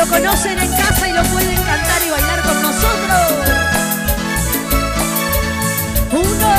lo conocen en casa y lo pueden cantar y bailar con nosotros. Uno.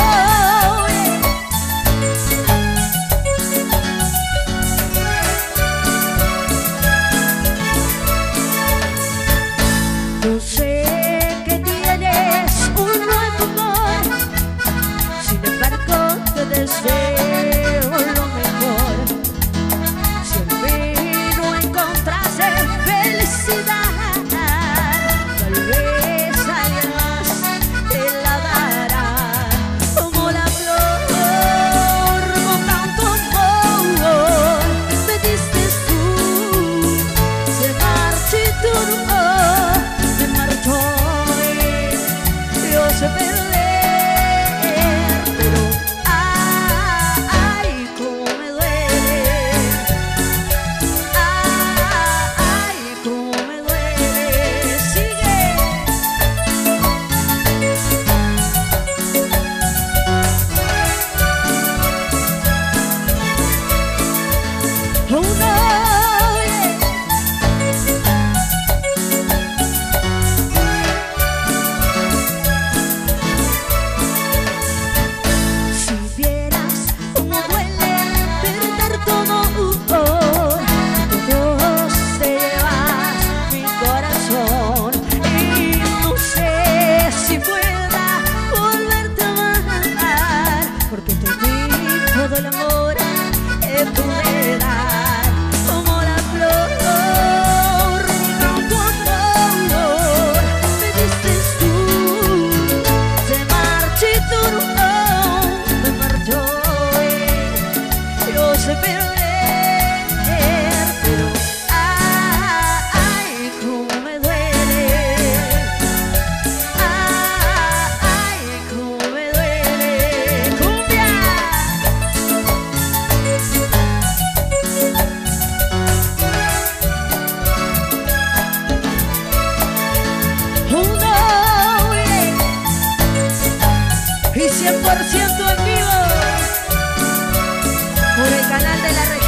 Yo sé que tienes un nuevo amor, sin embargo te deseo lo mejor. Si al fin no encontraste felicidad, tal vez alguien más te la dará. Como la flor con tanto amor me diste tú, se marchitó. Yo sé perder, pero ay, cómo me duele. Ay, cómo me duele. Sigue. Oh, no. Todo el amor que pude dar, como la flor con tu amor me diste tú, se marchitó, me marchó. Yo sé perder, pero ay, cómo me duele. Ay, cómo me duele. ¡Cumbia! Y 100% en vivo por el canal de la región.